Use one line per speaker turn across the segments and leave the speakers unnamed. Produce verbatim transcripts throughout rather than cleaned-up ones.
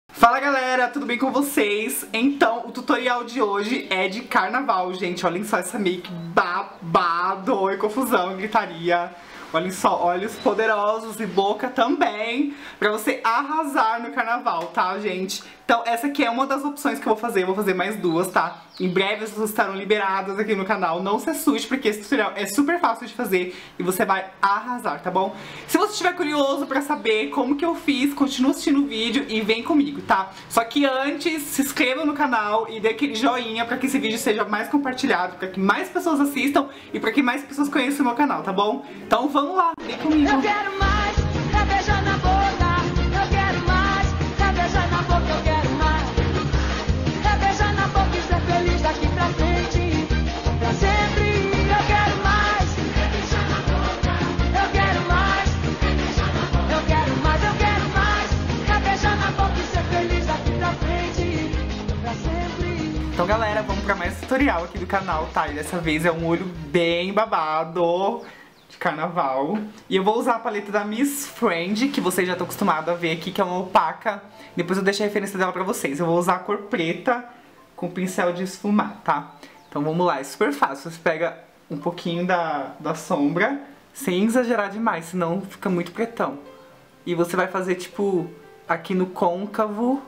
Fala galera, tudo bem com vocês? Então, o tutorial de hoje é de carnaval, gente. Olhem só essa make babado e confusão, gritaria. Olhem só, olhos poderosos e boca também, pra você arrasar no carnaval, tá, gente? Então, essa aqui é uma das opções que eu vou fazer, eu vou fazer mais duas, tá? Em breve vocês estarão liberadas aqui no canal, não se assuste, porque esse tutorial é super fácil de fazer e você vai arrasar, tá bom? Se você estiver curioso pra saber como que eu fiz, continua assistindo o vídeo e vem comigo, tá? Só que antes, se inscreva no canal e dê aquele joinha pra que esse vídeo seja mais compartilhado, pra que mais pessoas assistam e pra que mais pessoas conheçam o meu canal, tá bom? Então vamos lá, vem comigo!
Eu quero mais, pra beijar na boca. Eu quero mais, pra beijar na boca. Eu quero mais, pra beijar na boca e ser feliz daqui pra frente, pra sempre. Eu quero mais, pra beijar na boca. Eu quero mais, pra beijar na boca. Eu quero mais, eu quero mais, pra beijar na boca e ser feliz daqui pra frente, pra sempre.
Então galera, vamos pra mais tutorial aqui do canal, tá? E dessa vez é um olho bem babado de carnaval. E eu vou usar a paleta da Miss Friend, que vocês já estão acostumados a ver aqui, que é uma opaca. Depois eu deixo a referência dela pra vocês. Eu vou usar a cor preta com pincel de esfumar, tá? Então vamos lá, é super fácil. Você pega um pouquinho da, da sombra, sem exagerar demais, senão fica muito pretão. E você vai fazer, tipo, aqui no côncavo,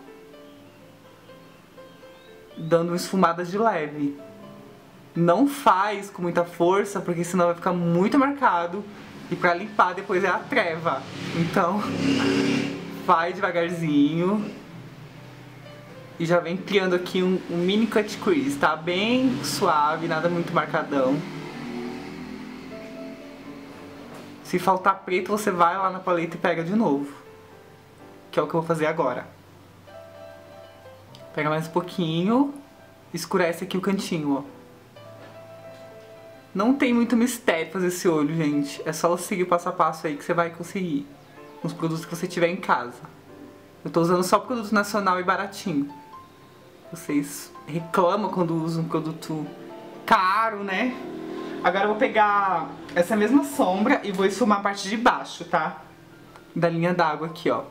dando uma esfumada de leve. Não faz com muita força, porque senão vai ficar muito marcado. E pra limpar depois é a treva. Então, vai devagarzinho. E já vem criando aqui um, um mini cut crease, tá? Bem suave, nada muito marcadão. Se faltar preto, você vai lá na paleta e pega de novo. Que é o que eu vou fazer agora. Pega mais um pouquinho. Escurece aqui o cantinho, ó. Não tem muito mistério fazer esse olho, gente. É só seguir o passo a passo aí que você vai conseguir. Com os produtos que você tiver em casa. Eu tô usando só produto nacional e baratinho. Vocês reclamam quando usam um produto caro, né? Agora eu vou pegar essa mesma sombra e vou esfumar a parte de baixo, tá? Da linha d'água aqui, ó.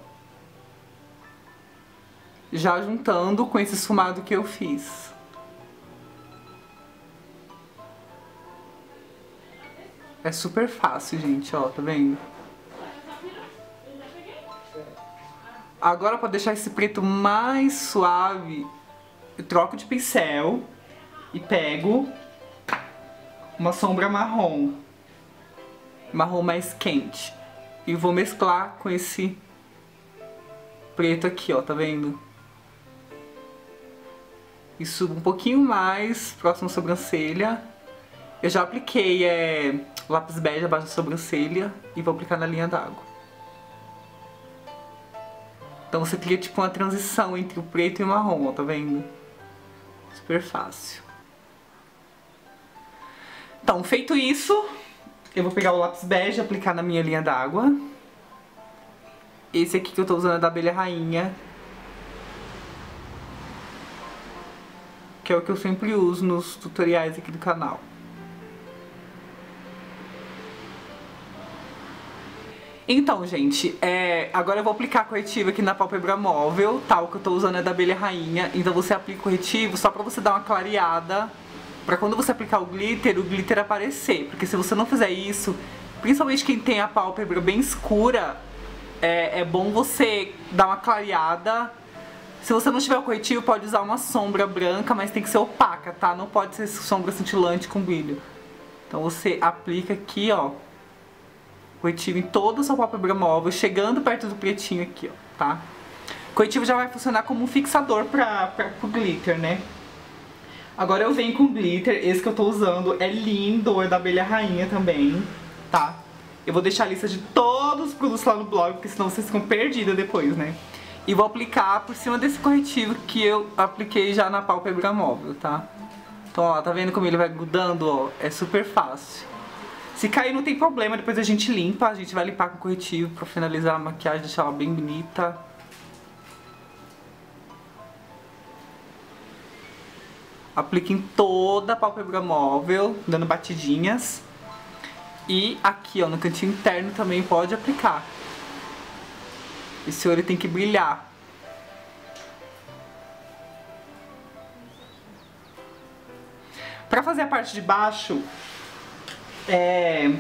Já juntando com esse esfumado que eu fiz. É super fácil, gente, ó, tá vendo? Agora, pra deixar esse preto mais suave, eu troco de pincel e pego uma sombra marrom. Marrom mais quente. E vou mesclar com esse preto aqui, ó, tá vendo? E subo um pouquinho mais, próximo à sobrancelha. Eu já apliquei é, lápis bege abaixo da sobrancelha e vou aplicar na linha d'água. Então você cria tipo uma transição entre o preto e o marrom, ó, tá vendo? Super fácil. Então, feito isso, eu vou pegar o lápis bege e aplicar na minha linha d'água. Esse aqui que eu tô usando é da abelha rainha. Que é o que eu sempre uso nos tutoriais aqui do canal. Então, gente, é, agora eu vou aplicar corretivo aqui na pálpebra móvel, tá? O que eu tô usando é da abelha rainha. Então você aplica o corretivo só pra você dar uma clareada, pra quando você aplicar o glitter, o glitter aparecer. Porque se você não fizer isso, principalmente quem tem a pálpebra bem escura, é, é bom você dar uma clareada. Se você não tiver o corretivo, pode usar uma sombra branca, mas tem que ser opaca, tá? Não pode ser sombra cintilante com brilho. Então você aplica aqui, ó, corretivo em toda a sua pálpebra móvel, chegando perto do pretinho aqui, ó, tá? O corretivo já vai funcionar como um fixador pra, pra, pro glitter, né? Agora eu venho com glitter, esse que eu tô usando é lindo, é da abelha rainha também, tá? Eu vou deixar a lista de todos os produtos lá no blog, porque senão vocês ficam perdidas depois, né? E vou aplicar por cima desse corretivo que eu apliquei já na pálpebra móvel, tá? Então, ó, tá vendo como ele vai grudando, ó? É super fácil. Se cair não tem problema, depois a gente limpa, a gente vai limpar com corretivo pra finalizar a maquiagem, deixar ela bem bonita. Aplica em toda a pálpebra móvel, dando batidinhas. E aqui, ó, no cantinho interno também pode aplicar. Esse olho tem que brilhar. Pra fazer a parte de baixo, é...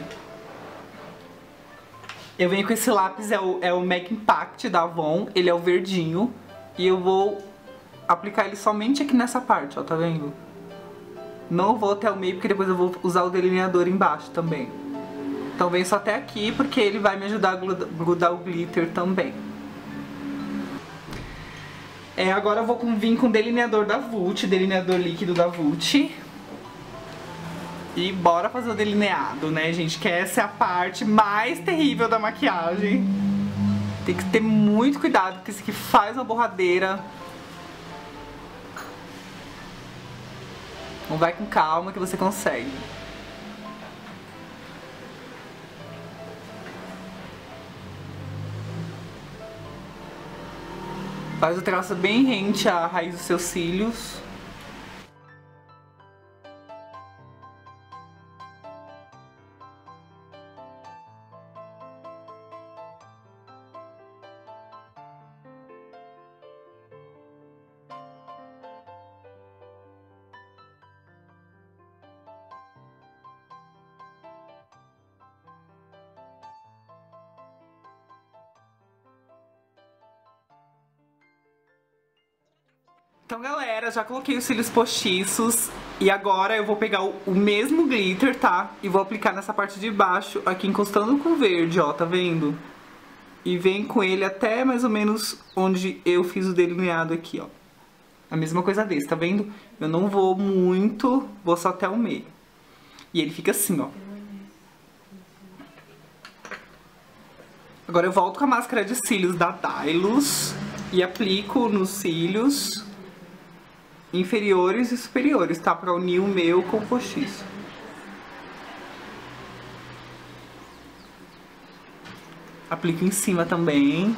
eu venho com esse lápis, é o, é o Mac Impact da Avon, ele é o verdinho. E eu vou aplicar ele somente aqui nessa parte, ó, tá vendo? Não vou até o meio, porque depois eu vou usar o delineador embaixo também. Então venho só até aqui, porque ele vai me ajudar a grudar o glitter também. É, agora eu vou com, vir com o delineador da Vult, delineador líquido da Vult. E bora fazer o delineado, né, gente? Que essa é a parte mais terrível da maquiagem. Tem que ter muito cuidado, porque isso aqui faz uma borradeira. Então vai com calma que você consegue. Faz o traço bem rente à raiz dos seus cílios. Então, galera, já coloquei os cílios postiços e agora eu vou pegar o, o mesmo glitter, tá? E vou aplicar nessa parte de baixo, aqui encostando com o verde, ó, tá vendo? E vem com ele até mais ou menos onde eu fiz o delineado aqui, ó. A mesma coisa desse, tá vendo? Eu não vou muito, vou só até o meio. E ele fica assim, ó. Agora eu volto com a máscara de cílios da Dylos e aplico nos cílios inferiores e superiores, tá? Pra unir o meu com o postiço. Aplico em cima também.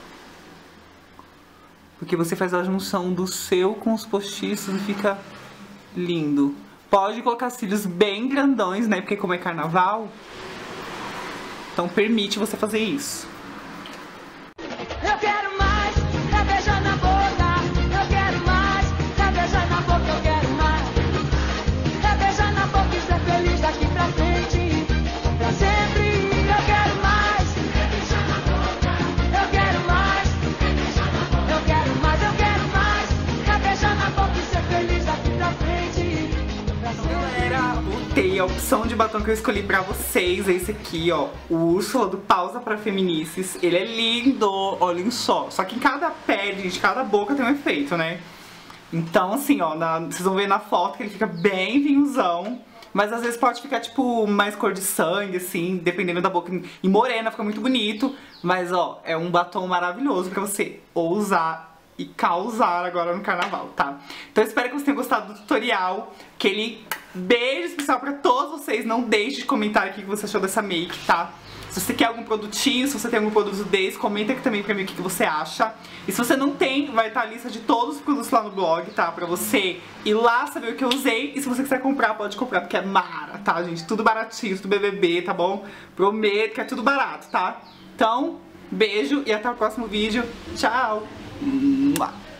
Porque você faz a junção do seu com os postiços e fica lindo. Pode colocar cílios bem grandões, né? Porque como é carnaval, então permite você fazer isso.
Eu quero mais, é beijar na boca. Eu quero mais, é beijar na boca. Eu quero mais, é beijar na boca e ser feliz daqui pra frente, pra sempre. Eu quero mais, é beijar na boca. Eu quero mais, é beijar na boca. Eu quero mais, eu quero mais, é beijar na boca e ser feliz daqui pra frente, pra sempre.
Galera, botei a opção de batom que eu escolhi pra vocês, é esse aqui, ó, o Úrsula do Pausa Pra Feminices. Ele é lindo, olhem só. Só que em cada pé, gente, cada boca tem um efeito, né? Então, assim, ó, na, vocês vão ver na foto que ele fica bem vinhosão. Mas às vezes pode ficar, tipo, mais cor de sangue, assim, dependendo da boca. E morena, fica muito bonito. Mas, ó, é um batom maravilhoso pra você usar e causar agora no carnaval, tá? Então eu espero que vocês tenham gostado do tutorial. Aquele beijo especial pra todos vocês. Não deixe de comentar aqui o que você achou dessa make, tá? Se você quer algum produtinho, se você tem algum produto desse, comenta aqui também pra mim o que que você acha. E se você não tem, vai estar a lista de todos os produtos lá no blog, tá? Pra você ir lá saber o que eu usei. E se você quiser comprar, pode comprar, porque é mara, tá, gente? Tudo baratinho, tudo B B B, tá bom? Prometo que é tudo barato, tá? Então, beijo e até o próximo vídeo. Tchau! Mua.